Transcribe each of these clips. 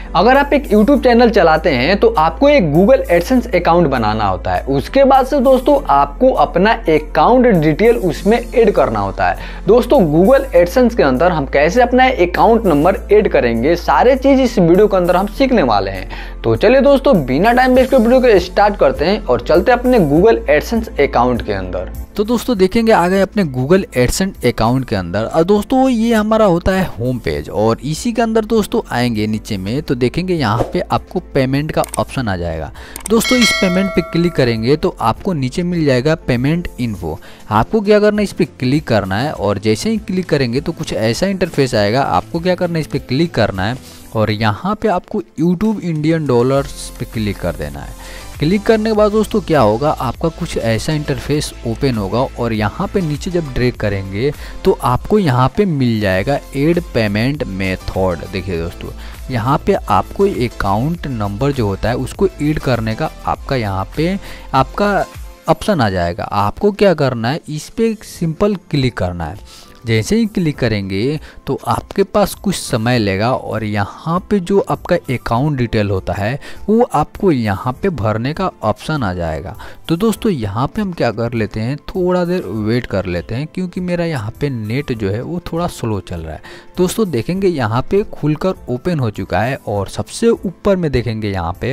अगर आप एक YouTube चैनल चलाते हैं तो आपको एक गूगल एडसेंस अकाउंट बनाना होता है। उसके बाद से दोस्तों आपको अपना अकाउंट डिटेल उसमें ऐड करना होता है। दोस्तों गूगल एडसेंस के अंदर हम कैसे अपना अकाउंट नंबर ऐड करेंगे, सारे चीज इस वीडियो के अंदर हम सीखने वाले हैं। तो चलिए दोस्तों बिना टाइम वेस्ट के वीडियो को स्टार्ट करते हैं और चलते अपने गूगल एडसेंस अकाउंट के अंदर। तो दोस्तों देखेंगे आ गए अपने गूगल एडसेंस अकाउंट के अंदर। और दोस्तों ये हमारा होता है होम पेज और इसी के अंदर दोस्तों आएंगे नीचे में तो देखेंगे यहाँ पे आपको पेमेंट का ऑप्शन आ जाएगा। दोस्तों इस पेमेंट पे क्लिक करेंगे तो आपको नीचे मिल जाएगा पेमेंट इन्फो। आपको क्या करना है, इस पर क्लिक करना है और जैसे ही क्लिक करेंगे तो कुछ ऐसा इंटरफेस आएगा। आपको क्या करना है, इस पर क्लिक करना है और यहाँ पे आपको यूट्यूब इंडियन डॉलर्स पे क्लिक कर देना है। क्लिक करने के बाद दोस्तों क्या होगा, आपका कुछ ऐसा इंटरफेस ओपन होगा और यहाँ पे नीचे जब ड्रैग करेंगे तो आपको यहाँ पे मिल जाएगा ऐड पेमेंट मेथड। देखिए दोस्तों यहाँ पे आपको अकाउंट नंबर जो होता है उसको ऐड करने का आपका यहाँ पे आपका ऑप्शन आ जाएगा। आपको क्या करना है, इस पे सिंपल क्लिक करना है। जैसे ही क्लिक करेंगे तो आपके पास कुछ समय लेगा और यहाँ पे जो आपका अकाउंट डिटेल होता है वो आपको यहाँ पे भरने का ऑप्शन आ जाएगा। तो दोस्तों यहाँ पे हम क्या कर लेते हैं, थोड़ा देर वेट कर लेते हैं क्योंकि मेरा यहाँ पे नेट जो है वो थोड़ा स्लो चल रहा है। दोस्तों देखेंगे यहाँ पे खुलकर ओपन हो चुका है और सबसे ऊपर में देखेंगे, यहाँ पे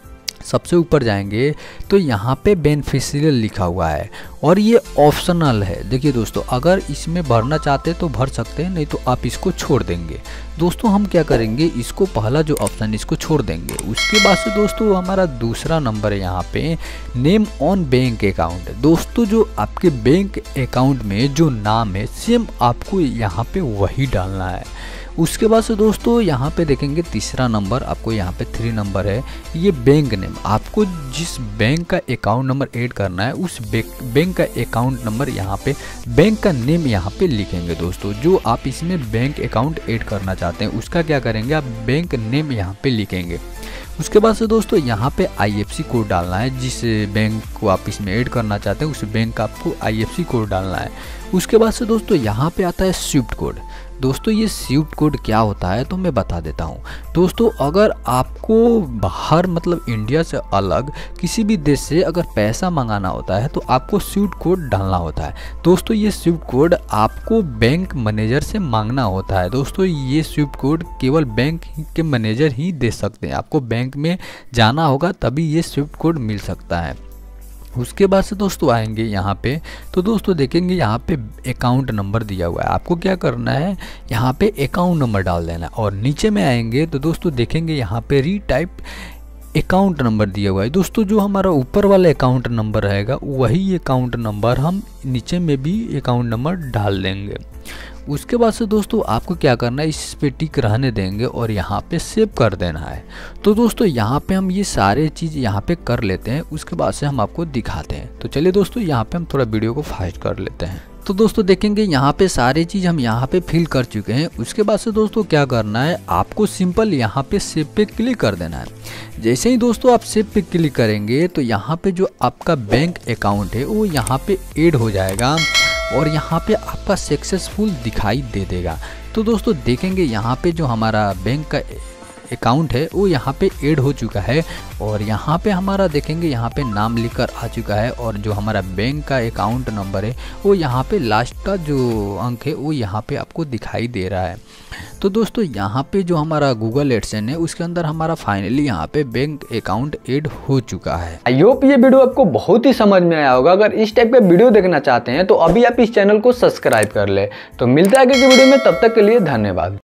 सबसे ऊपर जाएंगे तो यहाँ पे बेनिफिशियल लिखा हुआ है और ये ऑप्शनल है। देखिए दोस्तों अगर इसमें भरना चाहते हैं तो भर सकते हैं, नहीं तो आप इसको छोड़ देंगे। दोस्तों हम क्या करेंगे, इसको पहला जो ऑप्शन इसको छोड़ देंगे। उसके बाद से दोस्तों हमारा दूसरा नंबर है यहाँ पे नेम ऑन बैंक अकाउंट। दोस्तों जो आपके बैंक अकाउंट में जो नाम है सेम आपको यहाँ पे वही डालना है। उसके बाद से दोस्तों यहाँ पे देखेंगे तीसरा नंबर, आपको यहाँ पे 3 नंबर है, ये बैंक नेम। आपको जिस बैंक का अकाउंट नंबर ऐड करना है उस बैंक का अकाउंट नंबर यहाँ पे बैंक का नेम यहाँ पे लिखेंगे। दोस्तों जो आप इसमें बैंक अकाउंट ऐड करना चाहते हैं उसका क्या करेंगे, आप बैंक नेम यहाँ पे लिखेंगे। उसके बाद से दोस्तों यहाँ पे IFSC कोड डालना है। जिस बैंक को आप इसमें ऐड करना चाहते हैं उस बैंक का आपको IFSC कोड डालना है। उसके बाद से दोस्तों यहाँ पे आता है स्विफ्ट कोड। दोस्तों ये स्विफ्ट कोड क्या होता है तो मैं बता देता हूँ। दोस्तों अगर आपको बाहर मतलब इंडिया से अलग किसी भी देश से अगर पैसा मंगाना होता है तो आपको स्विफ्ट कोड डालना होता है। दोस्तों ये स्विफ्ट कोड आपको बैंक मैनेजर से मांगना होता है। दोस्तों ये स्विफ्ट कोड केवल बैंक के मैनेजर ही दे सकते हैं। आपको बैंक में जाना होगा तभी ये स्विफ्ट कोड मिल सकता है। उसके बाद से दोस्तों आएंगे यहाँ पे तो दोस्तों देखेंगे यहाँ पे अकाउंट नंबर दिया हुआ है। आपको क्या करना है, यहाँ पे अकाउंट नंबर डाल देना है और नीचे में आएंगे तो दोस्तों देखेंगे यहाँ पे रीटाइप अकाउंट नंबर दिया हुआ है। दोस्तों जो हमारा ऊपर वाला अकाउंट नंबर रहेगा वही अकाउंट नंबर हम नीचे में भी अकाउंट नंबर डाल देंगे। उसके बाद से दोस्तों आपको क्या करना है, इस पे टिक रहने देंगे और यहाँ पे सेव कर देना है। तो दोस्तों यहाँ पे हम ये सारे चीज़ यहाँ पे कर लेते हैं, उसके बाद से हम आपको दिखाते हैं। तो चलिए दोस्तों यहाँ पे हम थोड़ा वीडियो को फास्ट कर लेते हैं। तो दोस्तों देखेंगे यहाँ पे सारी चीज़ हम यहाँ पे फिल कर चुके हैं। उसके बाद से दोस्तों क्या करना है, आपको सिंपल यहाँ पे सेव पे क्लिक कर देना है। जैसे ही दोस्तों आप सेव पे क्लिक करेंगे तो यहाँ पे जो आपका बैंक अकाउंट है वो यहाँ पे ऐड हो जाएगा और यहाँ पे आपका सक्सेसफुल दिखाई दे देगा। तो दोस्तों देखेंगे यहाँ पे जो हमारा बैंक का अकाउंट है वो यहाँ पे ऐड हो चुका है और यहाँ पे हमारा देखेंगे यहाँ पे नाम लिखकर आ चुका है और जो हमारा बैंक का अकाउंट नंबर है वो यहाँ पे लास्ट का जो अंक है वो यहाँ पे आपको दिखाई दे रहा है। तो दोस्तों यहाँ पे जो हमारा गूगल एडसेंस है उसके अंदर हमारा फाइनली यहाँ पे बैंक अकाउंट ऐड हो चुका है। आई होप ये वीडियो आपको बहुत ही समझ में आया होगा। अगर इस टाइप का वीडियो देखना चाहते हैं तो अभी आप इस चैनल को सब्सक्राइब कर ले। तो मिलता है अगली वीडियो में, तब तक के लिए धन्यवाद।